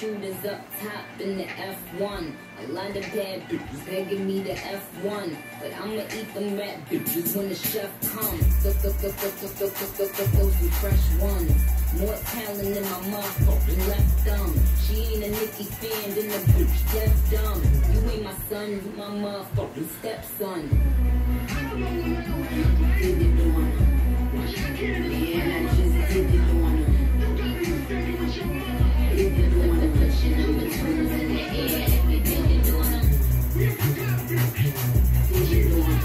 shooters up top in the F1. A lot of bad bitches begging me to F1, but I'ma eat them rat bitches when the chef comes. Those some fresh ones. More talent than my motherfucking left thumb. She ain't a Nicki fan, then the bitch deaf dumb. You ain't my son, you my motherfucking stepson. Did it on her. Yeah, I just did it on her. Did it on her. Pushing them between in the air. If you did it on her. Did it on her.